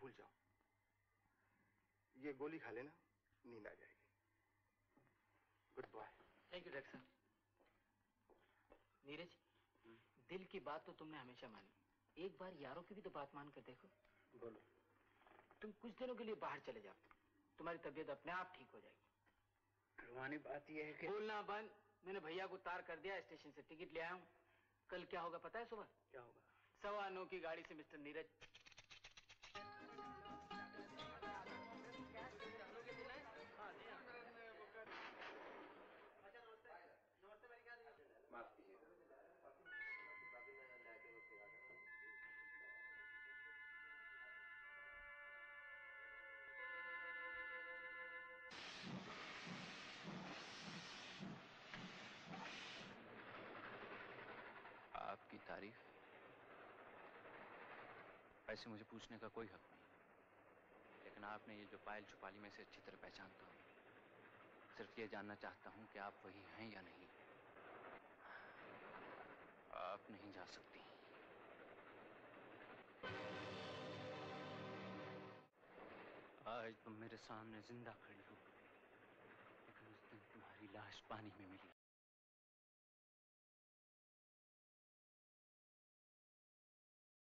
भूल जाओ। ये गोली खा लेना, नींद आ जाएगी। Good boy. Thank you doctor साहब। नीरज, दिल की बात तो तुमने हमेशा मानी, एक बार यारों की भी तो बात मान कर देखो। बोलो। तुम कुछ दिनों के लिए बाहर चले जाओ, तुम्हारी तबीयत अपने आप ठीक हो जाएगी। करवानी बात यह है कि बोलना बंद। मैंने भैया को तार कर दिया, स्टेशन से टिकट ले आया हूँ। कल क्या होगा पता है? सुबह क्या होगा? 9:15 की गाड़ी से मिस्टर नीरज। माफ कीजिएगा। आपकी तारीफ? ऐसे मुझे पूछने का कोई हक नहीं, लेकिन आपने ये जो पायल छुपा ली मैं इसे अच्छी तरह पहचानता हूँ। सिर्फ ये जानना चाहता हूँ कि आप वही हैं या नहीं। आप नहीं जा सकती। आज तुम मेरे सामने जिंदा खड़ी हो, लेकिन उस दिन तुम्हारी लाश पानी में मिली।